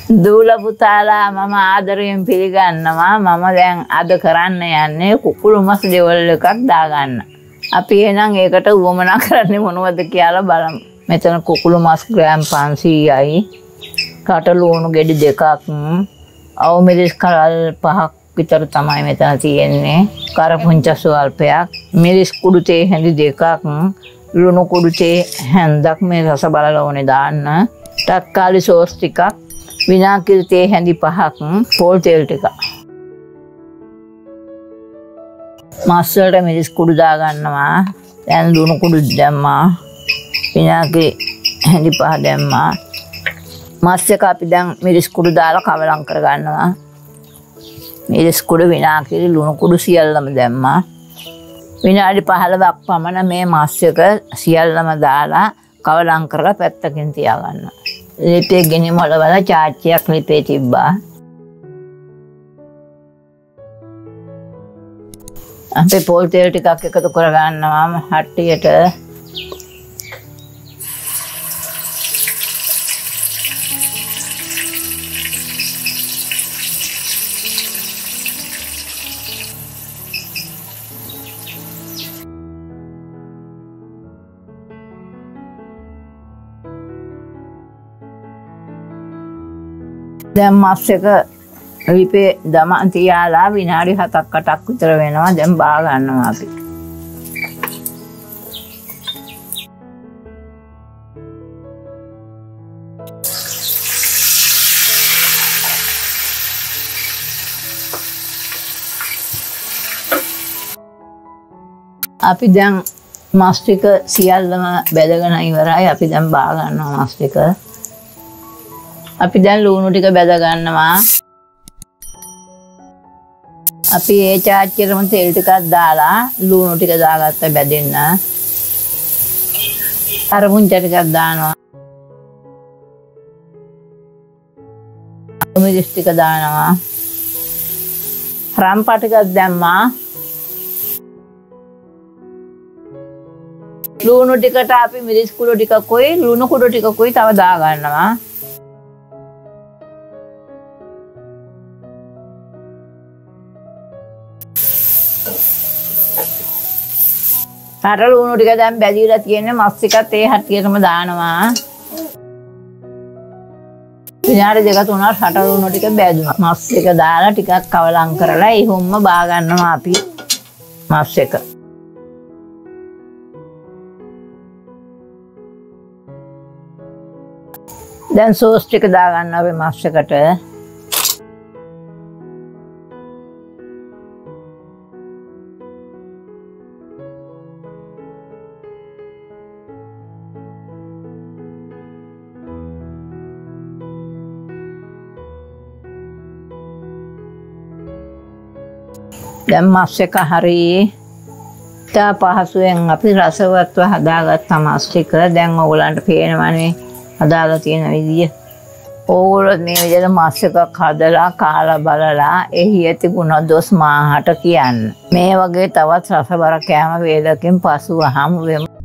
දූල පුතාලා මම ආදරයෙන් පිළිගන්නවා. මම දැන් අද කරන්න යන්නේ කුකුළු මස් දෙවල් එකක් දාගන්න. අපි එහෙනම් ඒකට උවමනා කරන්නේ මොනවද කියලා බලමු. මෙතන කුකුළු මස් ග්‍රෑම් 500යි. කට ලුණු ගෙඩි 2ක්, අවු මිරිස් කලල් 5ක් විතර තමයි මෙතන තියෙන්නේ. කරපුංච ස්වල්පයක්, මිරිස් කුඩු තේ හැඳි 2ක්, ලුණු කුඩු තේ හැන්දක් මේ රස බලලා ඕනේ දාන්න. තක්කාලි සෝස් ටිකක්, විනාගිරි තේ හැඳි 5ක්, පොල් තෙල් ටිකක්. මස් වලට මිරිස් කුඩු දා ගන්නවා. දැන් ලුණු කුඩු දැම්මා. විනාගිරි හැඳි 5 දැම්මා. මස් එක අපි දැන් මිරිස් කුඩු දාලා කවලම් කර ගන්නවා. මිරිස් කුඩු, විනාගිරි, ලුණු කුඩු සියල්ලම දැම්මා. විනාඩි 15ක් පමණ මේ මස් එක සියල්ලම දාලා කවලම් කරලා පැත්තකින් තියාගන්න. ලිපේ ගෙනි මොළවල චාච්චියක් ලිපේ තිබ්බා. අපි පොල් තෙල් ටිකක් එකතු කර ගන්නවා හට්ටියට. දැන් මස් එක ලිපේ දමන් තියාලා විනාඩි 7ක් 8ක් විතර වෙනවා. දැන් බා ගන්නවා අපි. අපි දැන් මස් ටික සියල්ලම බෙදගෙන ඉවරයි. අපි දැන් බා ගන්නවා මස් ටික. අපි දැන් ලුණු ටික බෙද ගන්නවා. අපි ඒ චාච්චියටම තෙල් ටිකක් දාලා ලුණු ටික දාගත්ත බෙදෙන්න. කරපුංච ටිකක් දානවා. මිරිස් ටික දානවා. රම්පා ටිකක් දැම්මා. ලුණු ටිකට අපි මිරිස් කුඩු ටිකකුයි ලුණු කුඩු ටිකකුයි තව දා ගන්නවා. කට ලුණු ටික දැන් බැදිලා තියෙන්නේ. මස් ටිකත් ඒ හැටියටම දානවා. විනාඩි 2-3ක් කට ලුණු ටික බැදුනා. මස් ටික දාලා ටිකක් කවලම් කරලා එහෙම්ම බා ගන්නවා අපි මස් එක. දැන් සෝස් ටික දා ගන්නවා අපි මස් එකට. දැන් මස් එක හරි තා පහසුවෙන් අපි රසවත්ව හදාගත්ත මස් ටික දැන් ඕගොල්ලන්ට පේනවනේ හදාලා තියෙන විදිය. ඕගොල්ලෝ මේ විදිහට මස් එකක් හදලා කාලා බලලා එහි ඇති ගුණ දොස් මාහට කියන්න. මේ වගේ තවත් රසබර කෑම වේලකින් පසුව හමු වෙමු.